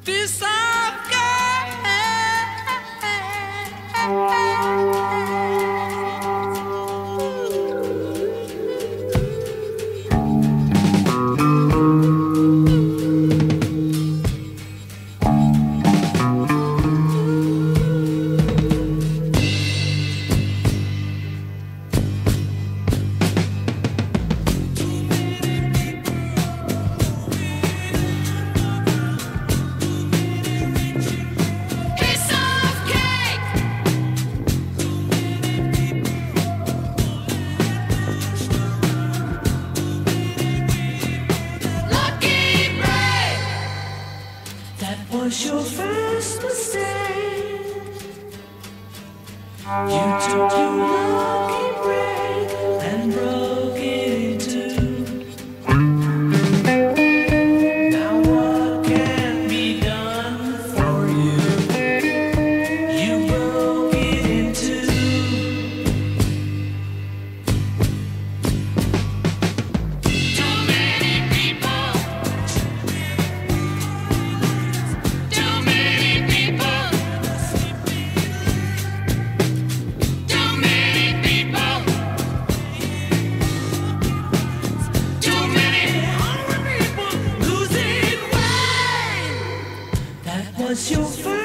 Piece of cake. Was your first mistake? You took your lucky break and broke it too. Now what can be done for you? You broke it in two. Too many people. Was your first